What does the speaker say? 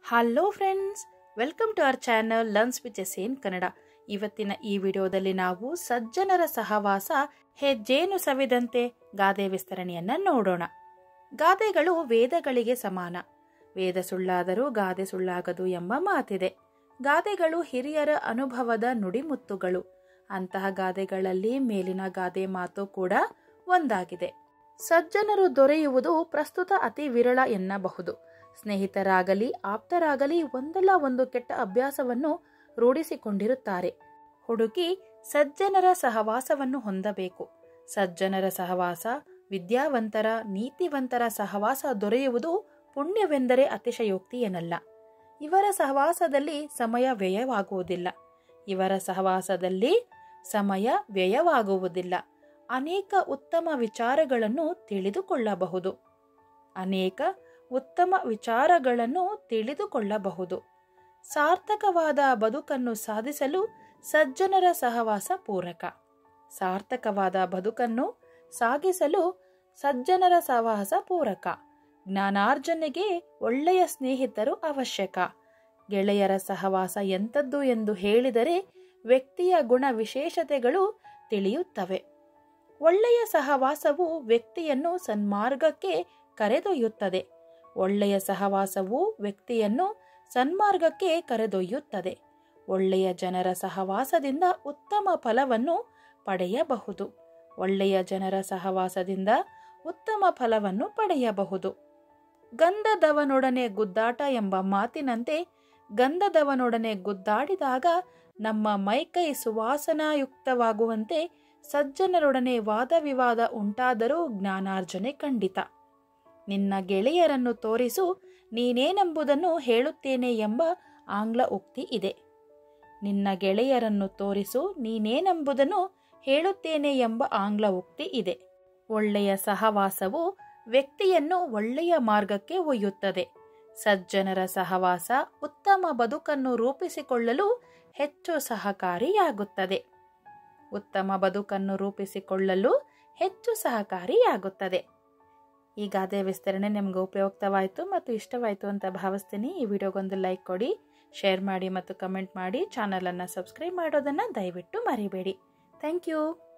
Hello friends, welcome to our channel learns with S N Kannada. ಇವತ್ತಿನ ಈ ವಿಡಿಯೋದಲ್ಲಿ ನಾವು ಸಜ್ಜನರ ಸಹವಾಸ ಹೆಜ್ಜೇನು ಸವಿದಂತೆ ಗಾದೆ ವಿಸ್ತರಣೆಯನ್ನ ನೋಡೋಣ. ಗಾದೆಗಳು ವೇದಗಳಿಗೆ ಸಮಾನ. ವೇದ ಸುಳ್ಳಾದರೂ ಗಾದೆ ಸುಳ್ಳಾಗದು ಎಂಬ ಮಾತಿದೆ. ಗಾದೆಗಳು ಹಿರಿಯರ ಅನುಭವದ ನುಡಿಮುತ್ತುಗಳು. ಅಂತಹ ಗಾದೆಗಳಲ್ಲಿ ಮೇಲಿನ ಗಾದೆ ಮಾತು ಕೂಡ ಒಂದಾಗಿದೆ. ಸಜ್ಜನರು ದೊರೆಯುವುದು ಪ್ರಸ್ತುತ ಅತಿ ವಿರಳ ಎನ್ನಬಹುದು. ಸ್ನೇಹಿತರಾಗಲಿ ಆಪ್ತರಾಗಲಿ ಒಂದಲ್ಲ ಒಂದು ಕೆಟ್ಟ ಅಭ್ಯಾಸವನ್ನು ರೂಢಿಸಿಕೊಂಡಿರುತ್ತಾರೆ. ಹುಡುಕಿ ಸಜ್ಜನರ ಸಹವಾಸವನ್ನು ಹೊಂದಬೇಕು. ಸಜ್ಜನರ ಸಹವಾಸ, ವಿದ್ಯಾವಂತರ ನೀತಿವಂತರ ಸಹವಾಸ ದೊರೆಯುವುದು ಪುಣ್ಯವೆಂದರೆ ಅತಿಶಯೋಕ್ತಿ ಏನಲ್ಲ. ಇವರ ಸಹವಾಸದಲ್ಲಿ ಸಮಯ ವ್ಯಯವಾಗುವುದಿಲ್ಲ. ಅನೇಕ ಉತ್ತಮ ವಿಚಾರಗಳನ್ನು ತಿಳಿದುಕೊಳ್ಳಬಹುದು. ಸಾರ್ಥಕವಾದ ಬದುಕನ್ನು ಸಾಧಿಸಲು ಸಜ್ಜನರ ಸಹವಾಸ ಪೂರಕ. ಜ್ಞಾನಾರ್ಜನೆಗೆ ಒಳ್ಳೆಯ ಸ್ನೇಹಿತರು ಅವಶ್ಯಕ. ಗೆಳೆಯರ ಸಹವಾಸ ಎಂಥದ್ದು ಎಂದು ಹೇಳಿದರೆ ವ್ಯಕ್ತಿಯ ಗುಣ ವಿಶೇಷತೆಗಳು ತಿಳಿಯುತ್ತವೆ. ಒಳ್ಳೆಯ ಸಹವಾಸವು ವ್ಯಕ್ತಿಯನ್ನು ಸನ್ಮಾರ್ಗಕ್ಕೆ ಕರೆದೊಯ್ಯುತ್ತದೆ. ಒಳ್ಳೆಯ ಜನರ ಸಹವಾಸದಿಂದ ಉತ್ತಮ ಫಲವನ್ನು ಪಡೆಯಬಹುದು. ಗಂಧದವನೊಡನೆ ಗುದ್ದಾಟ ಎಂಬ ಮಾತಿನಂತೆ ಗಂಧದವನೊಡನೆ ಗುದ್ದಾಡಿದಾಗ ನಮ್ಮ ಮೈಕೈ ಸುವಾಸನಾಯುಕ್ತವಾಗುವಂತೆ ಸಜ್ಜನರೊಡನೆ ವಾದವಿವಾದ ಉಂಟಾದರೂ ಜ್ಞಾನಾರ್ಜನೆ ಖಂಡಿತ. ನಿನ್ನ ಗೆಳೆಯರನ್ನು ತೋರಿಸು, ನೀನೇನೆಂಬುದನ್ನು ಹೇಳುತ್ತೇನೆ ಎಂಬ ಆಂಗ್ಲ ಉಕ್ತಿ ಇದೆ. ಒಳ್ಳೆಯ ಸಹವಾಸವು ವ್ಯಕ್ತಿಯನ್ನು ಒಳ್ಳೆಯ ಮಾರ್ಗಕ್ಕೆ ಒಯ್ಯುತ್ತದೆ. ಸಜ್ಜನರ ಸಹವಾಸ ಉತ್ತಮ ಬದುಕನ್ನು ರೂಪಿಸಿಕೊಳ್ಳಲು ಹೆಚ್ಚು ಸಹಕಾರಿಯಾಗುತ್ತದೆ. ಈ ಗಾದೆ ವಿಸ್ತರಣೆ ನಿಮಗೆ ಉಪಯುಕ್ತವಾಯಿತು ಮತ್ತು ಇಷ್ಟವಾಯಿತು ಅಂತ ಭಾವಿಸ್ತೀನಿ. ಈ ವಿಡಿಯೋಗೊಂದು ಲೈಕ್ ಕೊಡಿ, ಶೇರ್ ಮಾಡಿ ಮತ್ತು ಕಮೆಂಟ್ ಮಾಡಿ. ಚಾನಲನ್ನು ಸಬ್ಸ್ಕ್ರೈಬ್ ಮಾಡೋದನ್ನು ದಯವಿಟ್ಟು ಮರಿಬೇಡಿ. Thank you.